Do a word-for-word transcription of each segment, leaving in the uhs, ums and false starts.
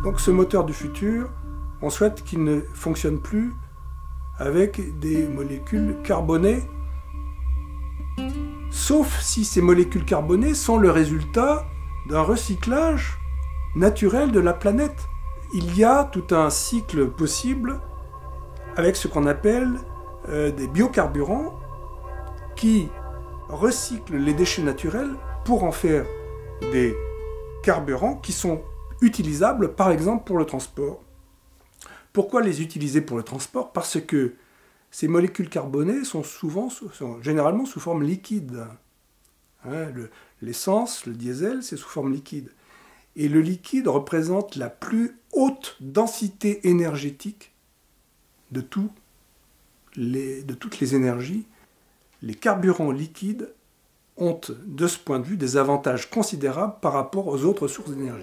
Donc ce moteur du futur, on souhaite qu'il ne fonctionne plus avec des molécules carbonées, sauf si ces molécules carbonées sont le résultat d'un recyclage naturel de la planète. Il y a tout un cycle possible avec ce qu'on appelle euh, des biocarburants qui recyclent les déchets naturels pour en faire des carburants qui sont utilisables par exemple pour le transport. Pourquoi les utiliser pour le transport? Parce que ces molécules carbonées sont, souvent, sont généralement sous forme liquide. Hein, le, l'essence, le diesel, c'est sous forme liquide. Et le liquide représente la plus haute densité énergétique de, tout les, de toutes les énergies. Les carburants liquides ont, de ce point de vue, des avantages considérables par rapport aux autres sources d'énergie.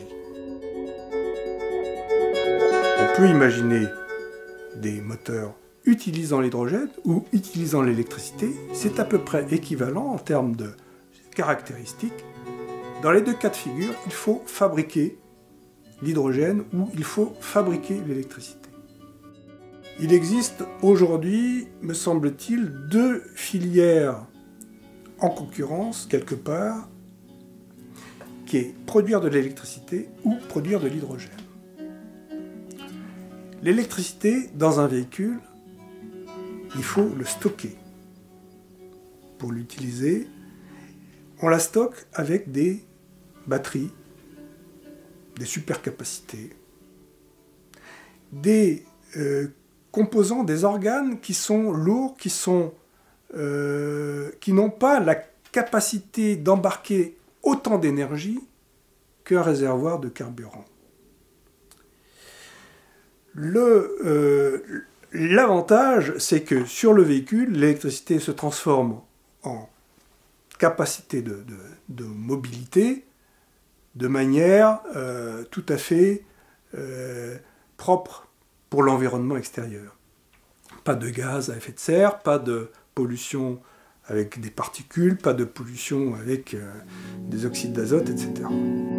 On peut imaginer des moteurs utilisant l'hydrogène ou utilisant l'électricité. C'est à peu près équivalent en termes de caractéristiques. Dans les deux cas de figure, il faut fabriquer l'hydrogène ou il faut fabriquer l'électricité. Il existe aujourd'hui, me semble-t-il, deux filières en concurrence, quelque part, qui est produire de l'électricité ou produire de l'hydrogène. L'électricité, dans un véhicule, il faut le stocker. Pour l'utiliser, on la stocke avec des batteries, des supercapacités, des euh, composants, des organes qui sont lourds, qui sont, euh, qui n'ont pas la capacité d'embarquer autant d'énergie qu'un réservoir de carburant. Le, euh, l'avantage, c'est que sur le véhicule, l'électricité se transforme en capacité de, de, de mobilité de manière euh, tout à fait euh, propre pour l'environnement extérieur. Pas de gaz à effet de serre, pas de pollution avec des particules, pas de pollution avec euh, des oxydes d'azote, et cetera.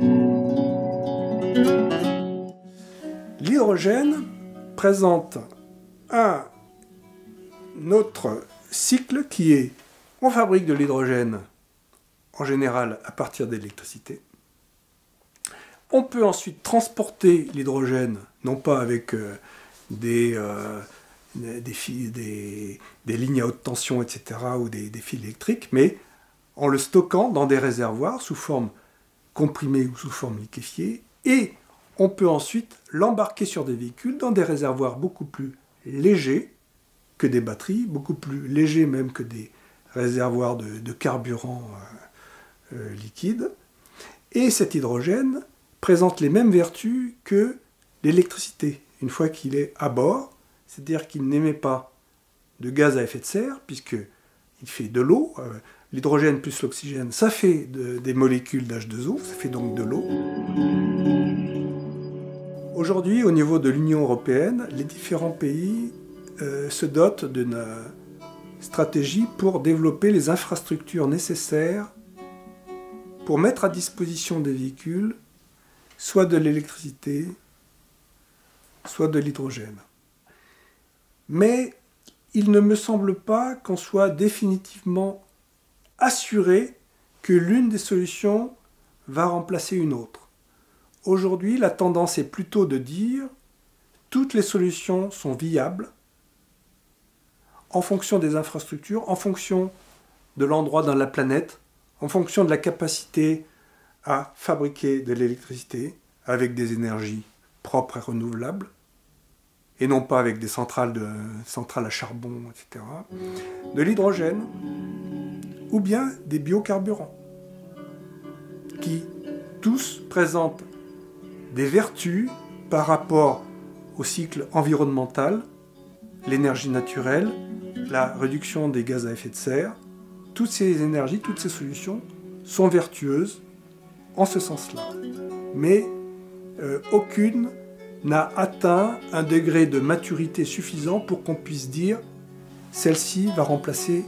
L'hydrogène présente un autre cycle qui est: on fabrique de l'hydrogène en général à partir d'électricité. On peut ensuite transporter l'hydrogène, non pas avec euh, des, euh, des, fils, des, des lignes à haute tension, et cetera, ou des, des fils électriques, mais en le stockant dans des réservoirs sous forme comprimée ou sous forme liquéfiée, et on peut ensuite l'embarquer sur des véhicules dans des réservoirs beaucoup plus légers que des batteries, beaucoup plus légers même que des réservoirs de, de carburant euh, euh, liquide. Et cet hydrogène présente les mêmes vertus que l'électricité, une fois qu'il est à bord, c'est-à-dire qu'il n'émet pas de gaz à effet de serre, puisqu'il fait de l'eau. Euh, l'hydrogène plus l'oxygène, ça fait de, des molécules d'H deux O, ça fait donc de l'eau. Aujourd'hui, au niveau de l'Union européenne, les différents pays euh, se dotent d'une euh, stratégie pour développer les infrastructures nécessaires pour mettre à disposition des véhicules soit de l'électricité, soit de l'hydrogène. Mais il ne me semble pas qu'on soit définitivement assuré que l'une des solutions va remplacer une autre. Aujourd'hui, la tendance est plutôt de dire toutes les solutions sont viables en fonction des infrastructures, en fonction de l'endroit dans la planète, en fonction de la capacité à fabriquer de l'électricité avec des énergies propres et renouvelables, et non pas avec des centrales, de, centrales à charbon, et cetera, de l'hydrogène, ou bien des biocarburants, qui tous présentent des vertus par rapport au cycle environnemental, l'énergie naturelle, la réduction des gaz à effet de serre. Toutes ces énergies, toutes ces solutions sont vertueuses en ce sens-là. Mais euh, aucune n'a atteint un degré de maturité suffisant pour qu'on puisse dire celle-ci va remplacer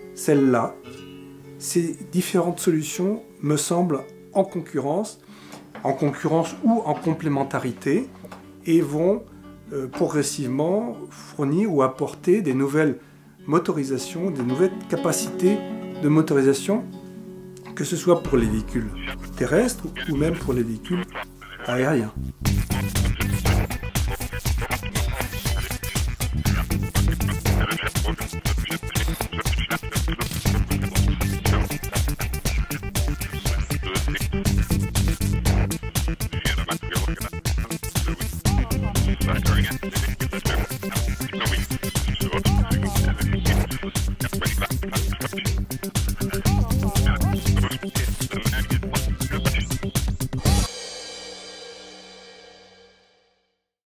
celle-là. Ces différentes solutions me semblent en concurrence en concurrence ou en complémentarité et vont euh, progressivement fournir ou apporter des nouvelles motorisations, des nouvelles capacités de motorisation, que ce soit pour les véhicules terrestres ou même pour les véhicules aériens. During it.